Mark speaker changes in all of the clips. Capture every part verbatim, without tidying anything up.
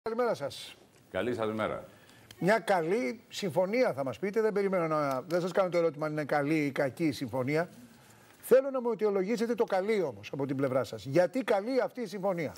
Speaker 1: Καλημέρα σας.
Speaker 2: Καλή σας μέρα.
Speaker 1: Μια καλή συμφωνία θα μας πείτε. Δεν περιμένω να... Δεν σας κάνω το ερώτημα αν είναι καλή ή κακή η συμφωνία. Θέλω να μου αιτιολογήσετε το καλή όμως από την πλευρά σας. Γιατί καλή αυτή η συμφωνία?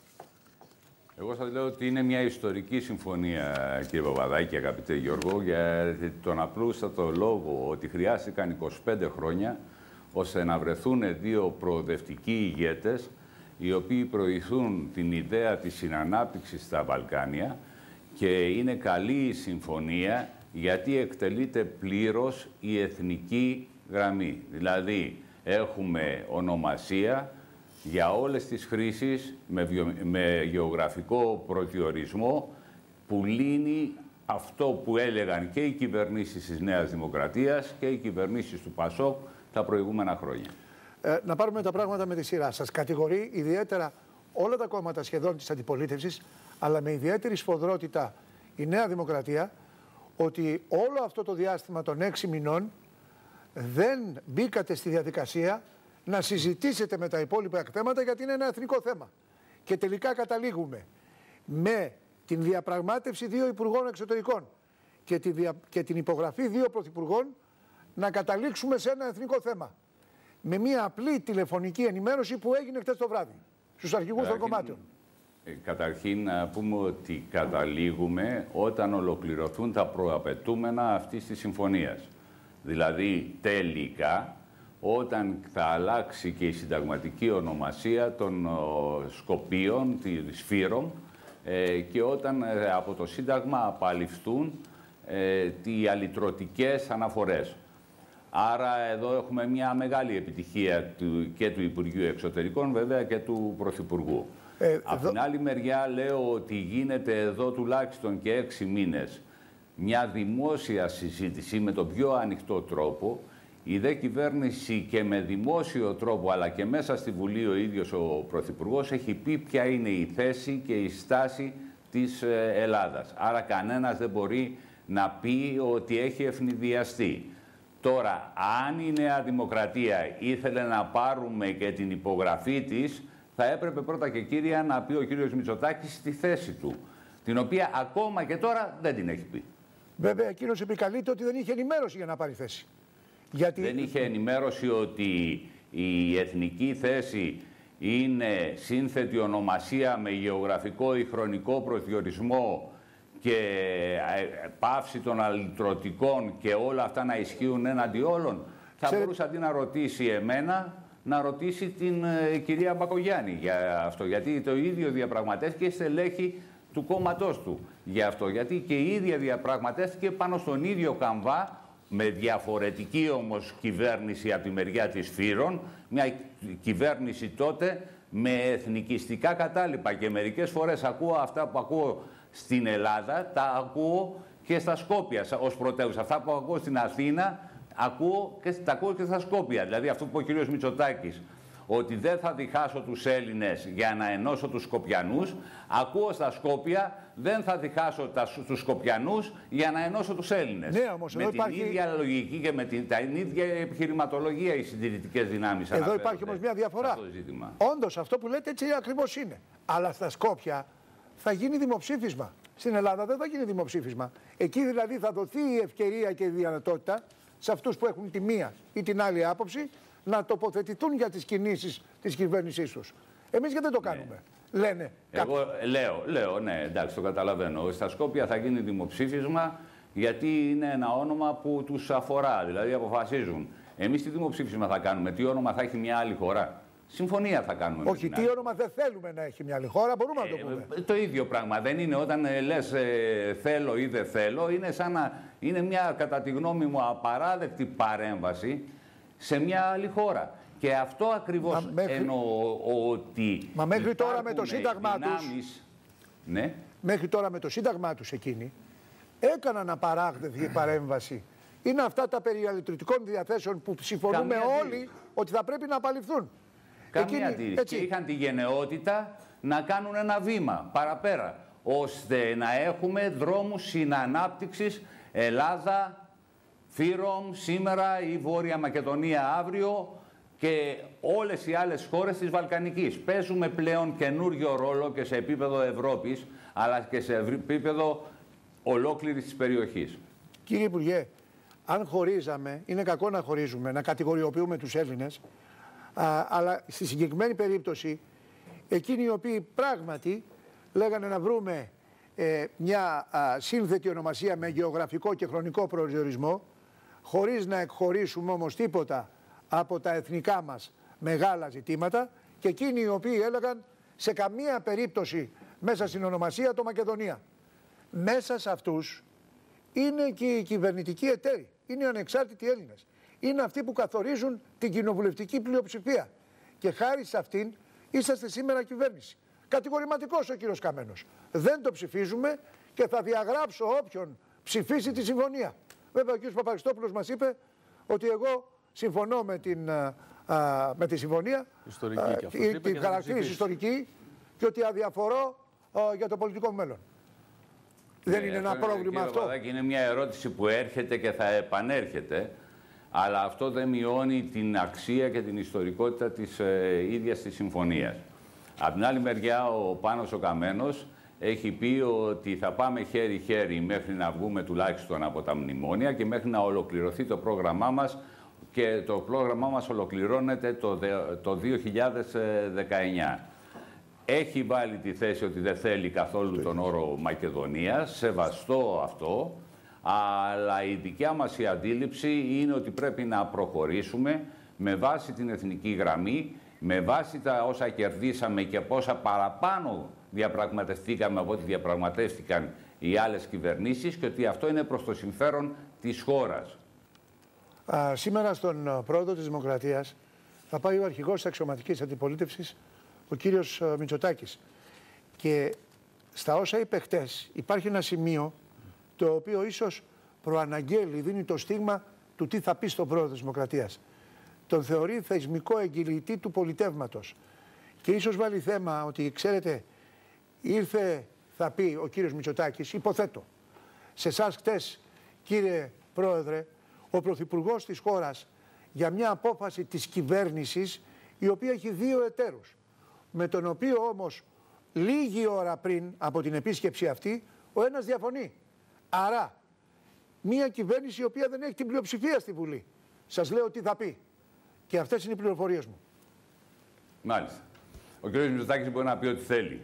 Speaker 2: Εγώ σας λέω ότι είναι μια ιστορική συμφωνία, κύριε Παπαδάκη, αγαπητέ Γιώργο, για τον απλούστατο λόγο ότι χρειάστηκαν είκοσι πέντε χρόνια ώστε να βρεθούν δύο προοδευτικοί ηγέτες οι οποίοι προωθούν την ιδέα της συνανάπτυξης στα Βαλκάνια, και είναι καλή η συμφωνία γιατί εκτελείται πλήρως η εθνική γραμμή. Δηλαδή έχουμε ονομασία για όλες τις χρήσεις με, βιο... με γεωγραφικό προσδιορισμό που λύνει αυτό που έλεγαν και οι κυβερνήσεις της Νέας Δημοκρατίας και οι κυβερνήσεις του Πασόκ τα προηγούμενα χρόνια.
Speaker 1: Ε, να πάρουμε τα πράγματα με τη σειρά. Σας κατηγορεί ιδιαίτερα όλα τα κόμματα σχεδόν της αντιπολίτευσης, αλλά με ιδιαίτερη σφοδρότητα η Νέα Δημοκρατία, ότι όλο αυτό το διάστημα των έξι μηνών δεν μπήκατε στη διαδικασία να συζητήσετε με τα υπόλοιπα θέματα, γιατί είναι ένα εθνικό θέμα. Και τελικά καταλήγουμε με την διαπραγμάτευση δύο υπουργών εξωτερικών και, τη δια... και την υπογραφή δύο πρωθυπουργών να καταλήξουμε σε ένα εθνικό θέμα. Με μια απλή τηλεφωνική ενημέρωση που έγινε χτες το βράδυ στους αρχηγούς των κομμάτων.
Speaker 2: Ε, καταρχήν να πούμε ότι καταλήγουμε όταν ολοκληρωθούν τα προαπαιτούμενα αυτής της συμφωνίας. Δηλαδή τελικά όταν θα αλλάξει και η συνταγματική ονομασία των ο, Σκοπίων, της Φύρομ, ε, και όταν ε, από το Σύνταγμα απαλληφθούν ε, οι αλυτρωτικές αναφορές. Άρα εδώ έχουμε μια μεγάλη επιτυχία του, και του Υπουργείου Εξωτερικών, βέβαια, και του Πρωθυπουργού. Ε, Από εδώ... την άλλη μεριά λέω ότι γίνεται εδώ τουλάχιστον και έξι μήνες μια δημόσια συζήτηση με τον πιο ανοιχτό τρόπο. Η δε κυβέρνηση και με δημόσιο τρόπο, αλλά και μέσα στη Βουλή ο ίδιος ο Πρωθυπουργός έχει πει ποια είναι η θέση και η στάση της Ελλάδας. Άρα κανένας δεν μπορεί να πει ότι έχει ευνηδιαστεί. Τώρα, αν η Νέα Δημοκρατία ήθελε να πάρουμε και την υπογραφή της, θα έπρεπε πρώτα και κύρια να πει ο κύριος Μητσοτάκης τη θέση του, την οποία ακόμα και τώρα δεν την έχει πει.
Speaker 1: Βέβαια, εκείνος επικαλείται ότι δεν είχε ενημέρωση για να πάρει θέση. Γιατί...
Speaker 2: Δεν είχε ενημέρωση ότι η εθνική θέση είναι σύνθετη ονομασία με γεωγραφικό ή χρονικό προσδιορισμό και πάυση των αλυτρωτικών και όλα αυτά να ισχύουν έναντι όλων. Θα Ξέρε... μπορούσε αντί να ρωτήσει εμένα, να ρωτήσει την ε, κυρία Μπακογιάννη για αυτό. Γιατί το ίδιο διαπραγματεύτηκε στελέχη του κόμματός του για αυτό. Γιατί και η ίδια διαπραγματεύτηκε πάνω στον ίδιο καμβά, με διαφορετική όμως κυβέρνηση από τη μεριά της Φύρων, μια κυβέρνηση τότε με εθνικιστικά κατάλοιπα. Και μερικές φορές ακούω αυτά που ακούω στην Ελλάδα, τα ακούω και στα Σκόπια ως πρωτεύουσα. Αυτά που ακούω στην Αθήνα, ακούω και, τα ακούω και στα Σκόπια. Δηλαδή αυτό που είπε ο κ. Μητσοτάκης, ότι δεν θα διχάσω τους Έλληνες για να ενώσω τους Σκοπιανούς, ακούω στα Σκόπια, δεν θα διχάσω τα, τους Σκοπιανούς για να ενώσω τους Έλληνες.
Speaker 1: Ναι, όμως,
Speaker 2: με την
Speaker 1: υπάρχει...
Speaker 2: ίδια λογική και με την, την ίδια επιχειρηματολογία οι συντηρητικές δυνάμεις.
Speaker 1: Εδώ υπάρχει όμως μια διαφορά. Όντως αυτό που λέτε έτσι ακριβώς είναι. Αλλά στα Σκόπια θα γίνει δημοψήφισμα. Στην Ελλάδα δεν θα γίνει δημοψήφισμα. Εκεί δηλαδή θα δοθεί η ευκαιρία και η δυνατότητα σε αυτούς που έχουν τη μία ή την άλλη άποψη να τοποθετηθούν για τις κινήσεις της κυβέρνησής τους. Εμείς γιατί δεν το κάνουμε, ναι. Λένε.
Speaker 2: Εγώ λέω, λέω, ναι, εντάξει, το καταλαβαίνω. Στα Σκόπια θα γίνει δημοψήφισμα γιατί είναι ένα όνομα που τους αφορά, δηλαδή αποφασίζουν. Εμείς τι δημοψήφισμα θα κάνουμε, τι όνομα θα έχει μια άλλη χώρα? Συμφωνία θα κάνουμε.
Speaker 1: Όχι, τι όνομα δεν θέλουμε να έχει μια άλλη χώρα, μπορούμε ε, να το πούμε.
Speaker 2: Ε, το ίδιο πράγμα. Δεν είναι όταν ε, λες ε, θέλω ή δεν θέλω. Είναι σαν να είναι μια, κατά τη γνώμη μου, απαράδεκτη παρέμβαση σε μια άλλη χώρα. Και αυτό ακριβώς μέχρι... εννοώ ότι.
Speaker 1: Μα μέχρι τώρα με το σύνταγμά
Speaker 2: δυνάμεις...
Speaker 1: τους.
Speaker 2: Ναι.
Speaker 1: Μέχρι τώρα με το σύνταγμά τους εκείνοι έκαναν απαράδεκτη παρέμβαση. Είναι αυτά τα περί αλυτρωτικών διαθέσεων που συμφωνούμε Καμία όλοι δι... ότι θα πρέπει να απαλληφθούν.
Speaker 2: Καμία αντίρρηση. Και είχαν τη γενναιότητα να κάνουν ένα βήμα παραπέρα, ώστε να έχουμε δρόμους συνανάπτυξης Ελλάδα, Φύρομ σήμερα ή Βόρεια Μακεδονία αύριο και όλες οι άλλες χώρες της Βαλκανικής. Παίζουμε πλέον καινούριο ρόλο και σε επίπεδο Ευρώπης, αλλά και σε επίπεδο ολόκληρης της περιοχής.
Speaker 1: Κύριε Υπουργέ, αν χωρίζαμε, είναι κακό να χωρίζουμε, να κατηγοριοποιούμε τους Έλληνες, α, αλλά στη συγκεκριμένη περίπτωση, εκείνοι οι οποίοι πράγματι λέγανε να βρούμε ε, μια α, σύνθετη ονομασία με γεωγραφικό και χρονικό προσδιορισμό, χωρίς να εκχωρήσουμε όμως τίποτα από τα εθνικά μας μεγάλα ζητήματα, και εκείνοι οι οποίοι έλεγαν σε καμία περίπτωση μέσα στην ονομασία το Μακεδονία. Μέσα σε αυτούς είναι και οι κυβερνητικοί εταίροι, είναι οι ανεξάρτητοι Έλληνες. Είναι αυτοί που καθορίζουν την κοινοβουλευτική πλειοψηφία. Και χάρη σε αυτήν είσαστε σήμερα κυβέρνηση. Κατηγορηματικός ο κύριος Καμένος. Δεν το ψηφίζουμε και θα διαγράψω όποιον ψηφίσει τη συμφωνία. Βέβαια ο κύριος Παπαριστόπουλος μας είπε ότι εγώ συμφωνώ με, την, α, α, με τη συμφωνία,
Speaker 3: ιστορική,
Speaker 1: α,
Speaker 3: και
Speaker 1: την, την χαρακτήριση ιστορική, και ότι αδιαφορώ α, για το πολιτικό μου μέλλον. Δεν
Speaker 2: ναι,
Speaker 1: είναι ένα
Speaker 2: αυτό,
Speaker 1: πρόβλημα
Speaker 2: κύριε
Speaker 1: αυτό.
Speaker 2: Παπαδάκη, είναι μια ερώτηση που έρχεται και θα επανέρχεται, αλλά αυτό δεν μειώνει την αξία και την ιστορικότητα της ε, ίδιας της συμφωνίας. Απ' την άλλη μεριά, ο Πάνος ο Καμένος έχει πει ότι θα πάμε χέρι-χέρι μέχρι να βγούμε τουλάχιστον από τα μνημόνια και μέχρι να ολοκληρωθεί το πρόγραμμά μας, και το πρόγραμμά μας ολοκληρώνεται το, το δύο χιλιάδες δεκαεννιά. Έχει βάλει τη θέση ότι δεν θέλει καθόλου τον όρο Μακεδονία, σεβαστό αυτό, αλλά η δικιά μας η αντίληψη είναι ότι πρέπει να προχωρήσουμε με βάση την εθνική γραμμή, με βάση τα όσα κερδίσαμε και πόσα παραπάνω διαπραγματευτήκαμε από ό,τι διαπραγματεύτηκαν οι άλλες κυβερνήσεις, και ότι αυτό είναι προς το συμφέρον της χώρας.
Speaker 1: Α, σήμερα στον πρόεδρο της Δημοκρατίας θα πάει ο αρχηγός της αξιωματικής αντιπολίτευσης, ο κύριος Μητσοτάκης. Και στα όσα είπε χτες υπάρχει ένα σημείο το οποίο ίσως προαναγγέλει, δίνει το στίγμα του τι θα πει στον πρόεδρο της Δημοκρατίας. Τον θεωρεί θεσμικό εγγυητή του πολιτεύματος. Και ίσως βάλει θέμα ότι, ξέρετε, ήρθε, θα πει ο κύριος Μητσοτάκης, υποθέτω, σε εσάς χτες, κύριε Πρόεδρε, ο Πρωθυπουργός της χώρας για μια απόφαση της κυβέρνησης η οποία έχει δύο εταίρους, με τον οποίο όμως λίγη ώρα πριν από την επίσκεψη αυτή ο ένας διαφωνεί. Άρα, μια κυβέρνηση η οποία δεν έχει την πλειοψηφία στη Βουλή. Σας λέω τι θα πει. Και αυτές είναι οι πληροφορίες μου.
Speaker 2: Μάλιστα. Ο κ. Μητσοτάκης μπορεί να πει ό,τι θέλει.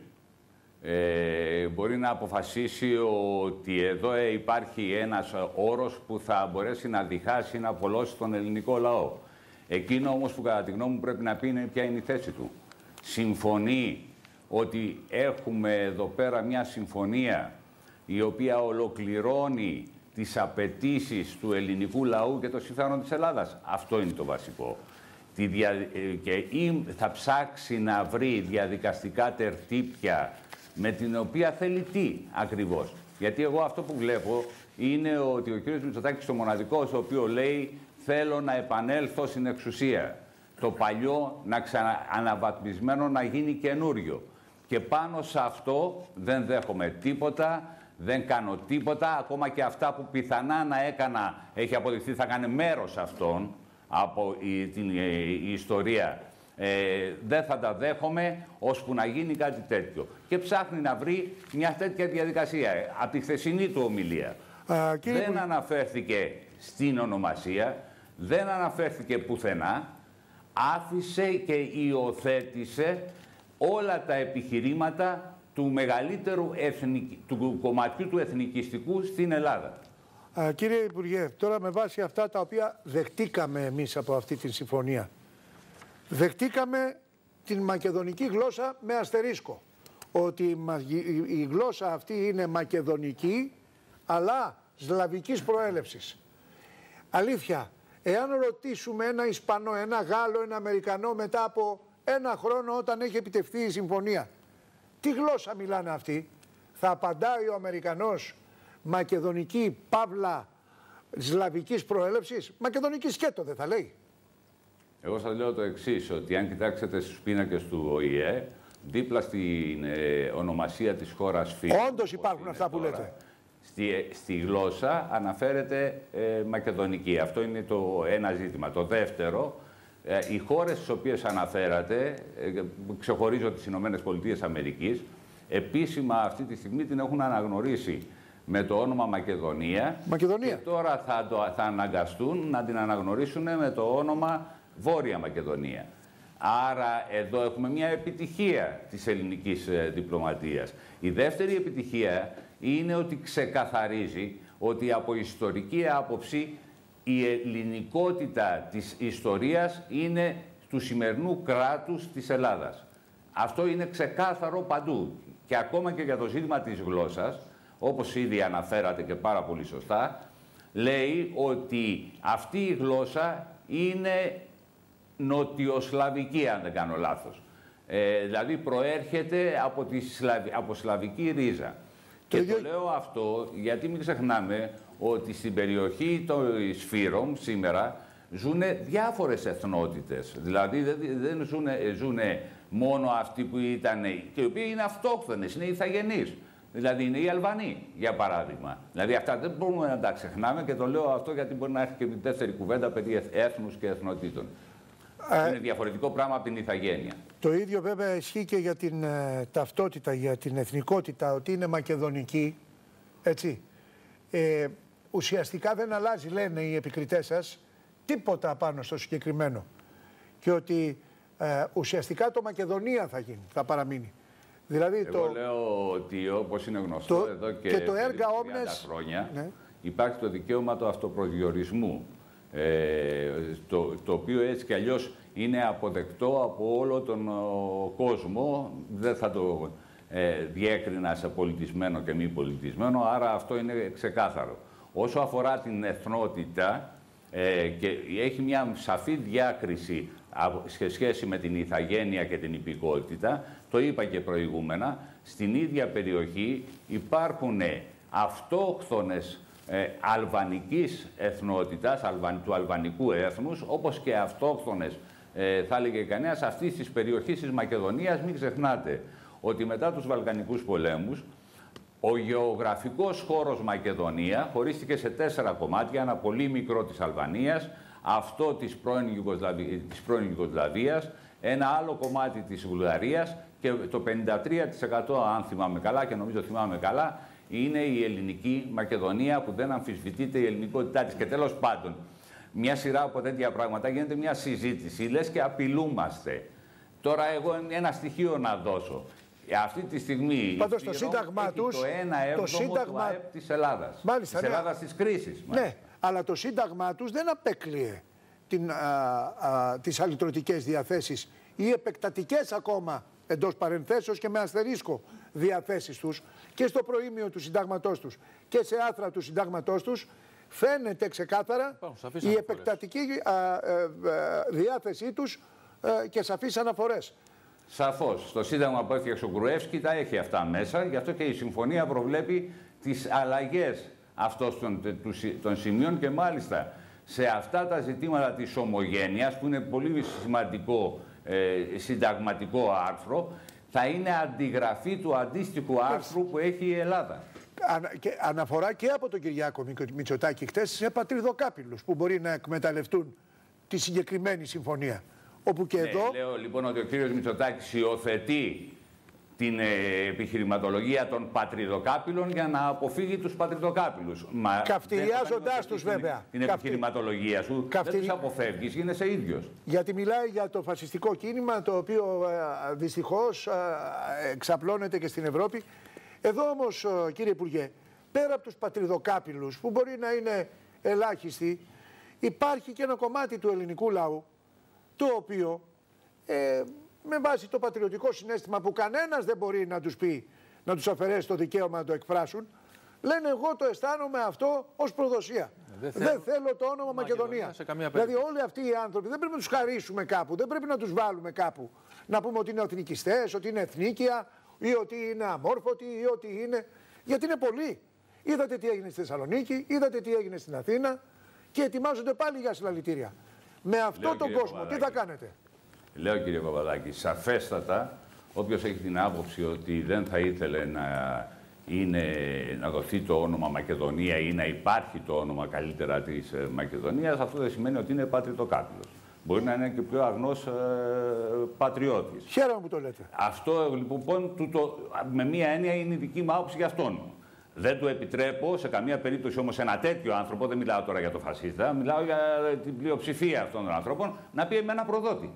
Speaker 2: Ε, μπορεί να αποφασίσει ότι εδώ ε, υπάρχει ένας όρος που θα μπορέσει να διχάσει, να απολώσει τον ελληνικό λαό. Εκείνο όμως που κατά τη γνώμη μου πρέπει να πει είναι ποια είναι η θέση του. Συμφωνεί ότι έχουμε εδώ πέρα μια συμφωνία η οποία ολοκληρώνει τις απαιτήσεις του ελληνικού λαού και των συμφέρον της Ελλάδας. Αυτό είναι το βασικό. Τη δια... Και θα ψάξει να βρει διαδικαστικά τερτύπια με την οποία θέλει τι ακριβώς. Γιατί εγώ αυτό που βλέπω είναι ότι ο κ. Μητσοτάκης το μοναδικό ο οποίο λέει θέλω να επανέλθω στην εξουσία. Το παλιό να ξανααναβαθμισμένο να γίνει καινούριο. Και πάνω σε αυτό δεν δέχομαι τίποτα, δεν κάνω τίποτα. Ακόμα και αυτά που πιθανά να έκανα, έχει αποδειχθεί, θα κάνει μέρος αυτών από η, την η, η ιστορία. Ε, δεν θα τα δέχομαι ώσπου να γίνει κάτι τέτοιο. Και ψάχνει να βρει μια τέτοια διαδικασία. Από τη χθεσινή του ομιλία. Α, δεν που... αναφέρθηκε στην ονομασία, δεν αναφέρθηκε πουθενά, άφησε και υιοθέτησε όλα τα επιχειρήματα του μεγαλύτερου εθνικ... του κομματιού του εθνικιστικού στην Ελλάδα.
Speaker 1: Α, κύριε Υπουργέ, τώρα με βάση αυτά τα οποία δεχτήκαμε εμείς από αυτή τη συμφωνία, δεχτήκαμε την μακεδονική γλώσσα με αστερίσκο. Ότι η γλώσσα αυτή είναι μακεδονική, αλλά σλαβικής προέλευσης. Αλήθεια, εάν ρωτήσουμε ένα Ισπανό, ένα Γάλλο, ένα Αμερικανό μετά από ένα χρόνο όταν έχει επιτευχθεί η συμφωνία, τι γλώσσα μιλάνε αυτοί, θα απαντάει ο Αμερικανός μακεδονική παύλα σλαβικής προέλευσης, μακεδονική σκέτο δεν θα λέει.
Speaker 2: Εγώ σας λέω το εξής, ότι αν κοιτάξετε στους πίνακες του Ο Η Ε, δίπλα στην ε, ονομασία της χώρας φύλου.
Speaker 1: Όντως υπάρχουν αυτά που τώρα, λέτε.
Speaker 2: Στη, στη γλώσσα αναφέρεται ε, μακεδονική. Αυτό είναι το ένα ζήτημα. Το δεύτερο, ε, οι χώρες στις οποίες αναφέρατε, ε, ξεχωρίζω τις Ηνωμένες Πολιτείες Αμερικής, επίσημα αυτή τη στιγμή την έχουν αναγνωρίσει με το όνομα Μακεδονία.
Speaker 1: Μακεδονία.
Speaker 2: Και τώρα θα, το, θα αναγκαστούν να την αναγνωρίσουν με το όνομα Βόρεια Μακεδονία. Άρα εδώ έχουμε μια επιτυχία της ελληνικής ε, διπλωματίας. Η δεύτερη επιτυχία είναι ότι ξεκαθαρίζει ότι από ιστορική άποψη η ελληνικότητα της ιστορίας είναι του σημερινού κράτους της Ελλάδας. Αυτό είναι ξεκάθαρο παντού. Και ακόμα και για το ζήτημα της γλώσσας, όπως ήδη αναφέρατε και πάρα πολύ σωστά, λέει ότι αυτή η γλώσσα είναι νοτιοσλαβική, αν δεν κάνω λάθος. Ε, δηλαδή προέρχεται από, τη σλαβ... από σλαβική ρίζα. Το και ίδιο... το λέω αυτό γιατί μην ξεχνάμε ότι στην περιοχή των Σφύρων σήμερα ζουν διάφορες εθνότητες. Δηλαδή δεν ζουν μόνο αυτοί που ήταν, και οι οποίοι είναι αυτόχθονες, είναι ηθαγενείς. Δηλαδή είναι οι Αλβανοί, για παράδειγμα. Δηλαδή αυτά δεν μπορούμε να τα ξεχνάμε και το λέω αυτό γιατί μπορεί να έχει και την δεύτερη κουβέντα περί έθνους και εθνοτήτων. Ε, είναι διαφορετικό πράγμα από την ηθαγένεια.
Speaker 1: Το ίδιο βέβαια ισχύει και για την ε, ταυτότητα, για την εθνικότητα, ότι είναι μακεδονική, έτσι. Ε, ουσιαστικά δεν αλλάζει, λένε οι επικριτές σας, τίποτα πάνω στο συγκεκριμένο. Και ότι ε, ουσιαστικά το Μακεδονία θα γίνει, θα παραμείνει. Δηλαδή
Speaker 2: Εγώ
Speaker 1: το...
Speaker 2: λέω ότι όπως είναι γνωστό
Speaker 1: το...
Speaker 2: εδώ και,
Speaker 1: και το
Speaker 2: τριάντα
Speaker 1: όμνες...
Speaker 2: χρόνια
Speaker 1: ναι.
Speaker 2: υπάρχει το δικαίωμα του αυτοπροσδιορισμού, ε, το, το οποίο έτσι κι αλλιώς είναι αποδεκτό από όλο τον ο, κόσμο. Δεν θα το ε, διέκρινα σε πολιτισμένο και μη πολιτισμένο, άρα αυτό είναι ξεκάθαρο. Όσο αφορά την εθνότητα, ε, και έχει μια σαφή διάκριση σε σχέση με την ηθαγένεια και την υπηκότητα, το είπα και προηγούμενα, στην ίδια περιοχή υπάρχουν αυτόχθονες ε, αλβανικής εθνότητας, αλβαν, του αλβανικού έθνους, όπως και αυτόχθονες, ε, θα έλεγε κανένας, αυτής της περιοχής της Μακεδονίας. Μην ξεχνάτε ότι μετά τους Βαλκανικούς πολέμους, ο γεωγραφικός χώρος Μακεδονία χωρίστηκε σε τέσσερα κομμάτια, ένα πολύ μικρό της Αλβανίας, αυτό της πρώην, Ιουγκοσλαβίας, της πρώην Ιουγκοσλαβίας, ένα άλλο κομμάτι της Βουλγαρίας και το πενήντα τρία τοις εκατό, αν θυμάμαι καλά, και νομίζω θυμάμαι καλά, είναι η ελληνική Μακεδονία, που δεν αμφισβητείται η ελληνικότητά της. Και τέλος πάντων, μια σειρά από τέτοια πράγματα γίνεται μια συζήτηση, λες και απειλούμαστε. Τώρα εγώ ένα στοιχείο να δώσω. Αυτή τη στιγμή
Speaker 1: πάντως το σύνταγμα τους,
Speaker 2: το ένα έβδομο
Speaker 1: το σύνταγμα...
Speaker 2: του ΑΕΠ της Ελλάδας.
Speaker 1: Μάλιστα,
Speaker 2: της
Speaker 1: ναι.
Speaker 2: Ελλάδας της κρίσης.
Speaker 1: Ναι, αλλά το σύνταγμά τους δεν απέκλειε την, α, α, τις αλυτρωτικές διαθέσεις ή επεκτατικές ακόμα, εντός παρενθέσεως και με αστερίσκο, διαθέσεις τους και στο προήμιο του συντάγματός τους και σε άθρα του συντάγματός τους φαίνεται ξεκάθαρα Πάμε, η επεκτατική α, α, α, διάθεσή τους α, και σαφείς αναφορές.
Speaker 2: Σαφώς. Στο Σύνταγμα που έφτιαξε ο Γκρουεύσκι τα έχει αυτά μέσα, γι' αυτό και η Συμφωνία προβλέπει τις αλλαγές αυτών των, των σημείων και μάλιστα σε αυτά τα ζητήματα της ομογένειας, που είναι πολύ σημαντικό ε, συνταγματικό άρθρο, θα είναι αντιγραφή του αντίστοιχου άρθρου που έχει η Ελλάδα.
Speaker 1: Ανα, και αναφορά και από τον Κυριάκο Μητσοτάκη χτες σε πατριδοκάπηλους που μπορεί να εκμεταλλευτούν τη συγκεκριμένη συμφωνία. Όπου και
Speaker 2: ναι,
Speaker 1: εδώ...
Speaker 2: Λέω λοιπόν ότι ο κύριος Μητσοτάκης υιοθετεί την ε, επιχειρηματολογία των πατριδοκάπηλων για να αποφύγει τους πατριδοκάπηλους.
Speaker 1: Καυτηριάζοντάς τους βέβαια.
Speaker 2: Την Καυτη... επιχειρηματολογία σου Καυτη... δεν τους αποφεύγεις, γίνεσαι ίδιος.
Speaker 1: Γιατί μιλάει για το φασιστικό κίνημα, το οποίο ε, δυστυχώς ε, εξαπλώνεται και στην Ευρώπη. Εδώ όμως, ε, κύριε Υπουργέ, πέρα από τους πατριδοκάπηλους που μπορεί να είναι ελάχιστοι, υπάρχει και ένα κομμάτι του ελληνικού λαού το οποίο ε, με βάση το πατριωτικό συναίσθημα που κανένας δεν μπορεί να τους πει, να τους αφαιρέσει το δικαίωμα να το εκφράσουν, λένε εγώ το αισθάνομαι αυτό ως προδοσία. Δεν θέλω, δεν θέλω το όνομα Μακεδονία. Μακεδονία. Δηλαδή όλοι αυτοί οι άνθρωποι δεν πρέπει να τους χαρίσουμε κάπου, δεν πρέπει να τους βάλουμε κάπου. Να πούμε ότι είναι εθνικιστές, ότι είναι εθνίκια ή ότι είναι αμόρφωτοι ή ότι είναι... Γιατί είναι πολλοί. Είδατε τι έγινε στη Θεσσαλονίκη, είδατε τι έγινε στην Αθήνα και ετοιμάζονται πάλι για συλλαλητήρια. Με αυτόν τον κόσμο, Παπαδάκη, τι θα κάνετε?
Speaker 2: Λέω κύριε Παπαδάκη, σαφέστατα, όποιος έχει την άποψη ότι δεν θα ήθελε να, είναι, να δοθεί το όνομα Μακεδονία ή να υπάρχει το όνομα καλύτερα της Μακεδονίας, αυτό δεν σημαίνει ότι είναι πατριδοκάπηλος. Μπορεί να είναι και πιο αγνός ε, πατριώτης.
Speaker 1: Χαίρομαι που το λέτε.
Speaker 2: Αυτό λοιπόν, του το, με μία έννοια είναι η δική μου άποψη για αυτόν. Δεν του επιτρέπω σε καμία περίπτωση όμως ένα τέτοιο άνθρωπο, δεν μιλάω τώρα για το φασίστα, μιλάω για την πλειοψηφία αυτών των ανθρώπων, να πει με ένα προδότη.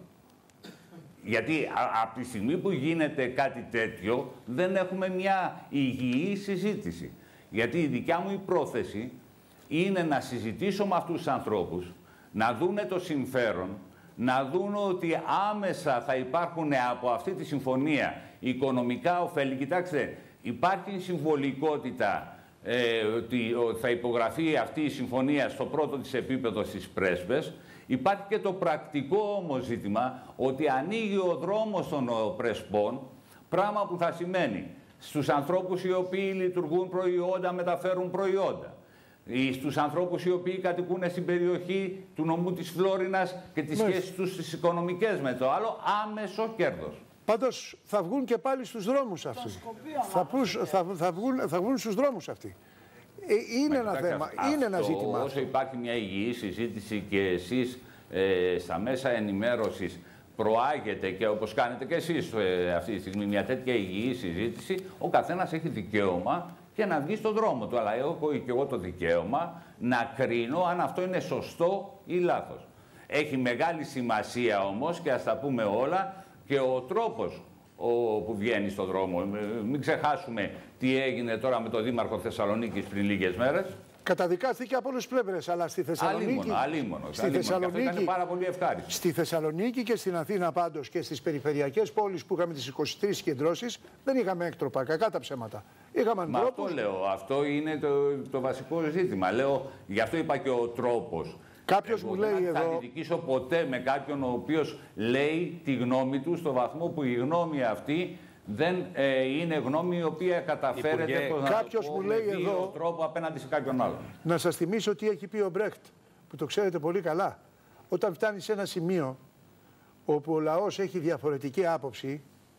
Speaker 2: Γιατί από τη στιγμή που γίνεται κάτι τέτοιο, δεν έχουμε μια υγιή συζήτηση. Γιατί η δικιά μου η πρόθεση είναι να συζητήσω με αυτούς τους ανθρώπους, να δούνε το συμφέρον, να δουν ότι άμεσα θα υπάρχουν από αυτή τη συμφωνία οικονομικά ωφέλη. Κοιτάξτε, υπάρχει συμβολικότητα ε, ότι θα υπογραφεί αυτή η συμφωνία στο πρώτο της επίπεδο στις πρέσβες. Υπάρχει και το πρακτικό όμως ζήτημα ότι ανοίγει ο δρόμος των πρεσπών, πράγμα που θα σημαίνει στους ανθρώπους οι οποίοι λειτουργούν προϊόντα, μεταφέρουν προϊόντα. Στους ανθρώπους οι οποίοι κατοικούν στην περιοχή του νομού της Φλόρινας και τις σχέσεις τους στις οικονομικές με το άλλο, άμεσο κέρδος.
Speaker 1: Πάντως θα βγουν και πάλι στους δρόμους αυτοί. Θα, πούς, θα, θα, βγουν, θα βγουν στους δρόμους αυτοί. Ε, είναι Μα, ένα θέμα, αυτό, είναι ένα ζήτημα.
Speaker 2: Όσο υπάρχει μια υγιή συζήτηση και εσείς ε, στα μέσα ενημέρωσης προάγετε και όπως κάνετε και εσείς ε, αυτή τη στιγμή μια τέτοια υγιή συζήτηση, ο καθένας έχει δικαίωμα και να βγει στον δρόμο του. Αλλά έχω και εγώ το δικαίωμα να κρίνω αν αυτό είναι σωστό ή λάθος. Έχει μεγάλη σημασία όμως, και ας τα πούμε όλα, και ο τρόπος ο, που βγαίνει στον δρόμο. Μην ξεχάσουμε τι έγινε τώρα με τον Δήμαρχο Θεσσαλονίκης πριν λίγες μέρες.
Speaker 1: Καταδικάστηκε από όλες τις πλευρές, αλλά στη Θεσσαλονίκη...
Speaker 2: Αλίμονο, αλίμονο.
Speaker 1: Στη Θεσσαλονίκη,
Speaker 2: ήταν πάρα πολύ ευχάριστο.
Speaker 1: Στη Θεσσαλονίκη και στην Αθήνα πάντως και στις περιφερειακές πόλεις που είχαμε τις είκοσι τρεις συγκεντρώσεις, δεν είχαμε έκτροπα, κακά τα ψέματα. Είχαμε ανθρώπους...
Speaker 2: Αυτό λέω, αυτό είναι το, το βασικό ζήτημα. Λέω, γι' αυτό είπα και ο τρόπος.
Speaker 1: Κάποιος
Speaker 2: Εγώ
Speaker 1: μου λέει
Speaker 2: δεν
Speaker 1: εδώ...
Speaker 2: θα αντιδικήσω ποτέ με κάποιον ο οποίος λέει τη γνώμη του στο βαθμό που η γνώμη αυτή δεν ε, είναι γνώμη η οποία καταφέρεται
Speaker 1: Υπουργέ, κάποιος μου λέει
Speaker 2: με
Speaker 1: εδώ
Speaker 2: τρόπο απέναντι σε κάποιον άλλον.
Speaker 1: Να σας θυμίσω τι έχει πει ο Μπρέχτ, που το ξέρετε πολύ καλά. Όταν φτάνει σε ένα σημείο όπου ο λαός έχει διαφορετική άποψη,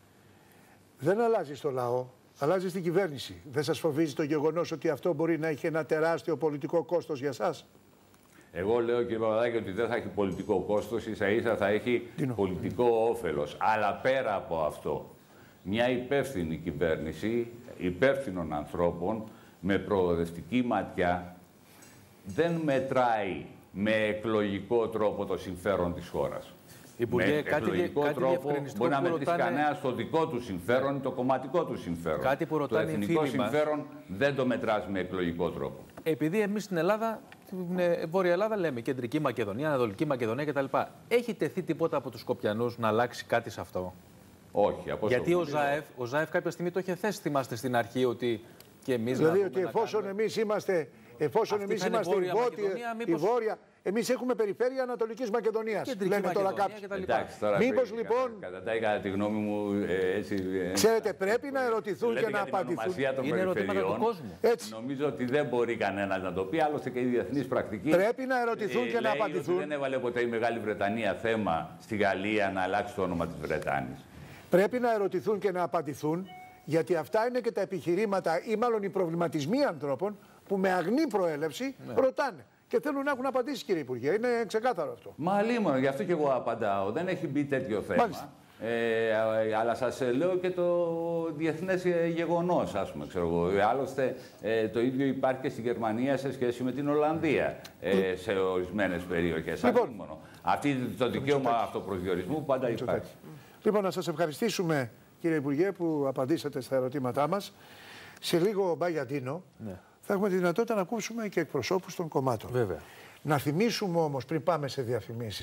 Speaker 1: δεν αλλάζει στο λαό, αλλάζει στην κυβέρνηση. Δεν σας φοβίζει το γεγονός ότι αυτό μπορεί να έχει ένα τεράστιο πολιτικό κόστος για σας?
Speaker 2: Εγώ λέω, κύριε Παπαδάκη, ότι δεν θα έχει πολιτικό κόστος, ίσα ίσα θα έχει
Speaker 1: Τινό.
Speaker 2: πολιτικό όφελος. Αλλά πέρα από αυτό, μια υπεύθυνη κυβέρνηση, υπεύθυνων ανθρώπων, με προοδευτική ματιά, δεν μετράει με εκλογικό τρόπο το συμφέρον της χώρας.
Speaker 3: Υπουργέ,
Speaker 2: με
Speaker 3: κάτι,
Speaker 2: εκλογικό
Speaker 3: κάτι
Speaker 2: τρόπο μπορεί να μετρήσει
Speaker 3: ρωτάνε...
Speaker 2: κανένα στο δικό του συμφέρον ή το κομματικό του συμφέρον.
Speaker 3: Κάτι που
Speaker 2: το εθνικό συμφέρον μας... δεν το μετράς με εκλογικό τρόπο.
Speaker 3: Επειδή εμείς στην Ελλάδα, στην Βόρεια Ελλάδα, λέμε Κεντρική Μακεδονία, Ανατολική Μακεδονία κτλ. Έχει τεθεί τίποτα από τους Σκοπιανούς να αλλάξει κάτι σε αυτό?
Speaker 2: Όχι. Από
Speaker 3: Γιατί ο Ζάεφ, ο Ζάεφ κάποια στιγμή το είχε θέσει, θυμάστε στην αρχή, ότι και εμείς.
Speaker 1: Δηλαδή ότι εφόσον εμείς είμαστε, εφόσον εμείς είμαστε η Βόρεια, μήπως... η Βόρεια, εμείς έχουμε περιφέρεια Ανατολικής Μακεδονίας. Λένε τώρα κάποιοι. Μήπως λοιπόν.
Speaker 2: Κατά, κατά τη γνώμη μου, ε, έτσι. Ε,
Speaker 1: ξέρετε, πρέπει να ερωτηθούν και να απαντηθούν.
Speaker 3: Είναι ερωτήματα του κόσμου.
Speaker 1: Έτσι.
Speaker 2: Νομίζω ότι δεν μπορεί κανένας να το πει, άλλωστε και η διεθνής πρακτική.
Speaker 1: Πρέπει να ερωτηθούν ε, και να απαντηθούν.
Speaker 2: Δεν έβαλε ποτέ η Μεγάλη Βρετανία θέμα στη Γαλλία να αλλάξει το όνομα της Βρετάνης.
Speaker 1: Πρέπει να ερωτηθούν και να απαντηθούν, γιατί αυτά είναι και τα επιχειρήματα ή μάλλον οι προβληματισμοί ανθρώπων που με αγνή προέλευση ναι. ρωτάνε. Και θέλουν να έχουν απαντήσει, κύριε Υπουργέ. Είναι ξεκάθαρο αυτό.
Speaker 2: Μα αλίμονο, γι' αυτό και εγώ απαντάω. Δεν έχει μπει τέτοιο θέμα. Ε, αλλά σας λέω και το διεθνές γεγονός, ας πούμε, ξέρω εγώ. Άλλωστε, ε, το ίδιο υπάρχει και στη Γερμανία σε σχέση με την Ολλανδία, ε, σε ορισμένες περιοχές. Λοιπόν, αυτή το δικαίωμα αυτοπροσδιορισμού πάντα υπάρχει.
Speaker 1: Λοιπόν, να σας ευχαριστήσουμε, κύριε Υπουργέ, που απαντήσατε στα ερωτήματά μας. Σε λίγο, Μπαγιαντίνο, ναι. θα έχουμε τη δυνατότητα να ακούσουμε και εκπροσώπους των κομμάτων.
Speaker 3: Βέβαια.
Speaker 1: Να θυμίσουμε όμως, πριν πάμε σε διαφημίσεις,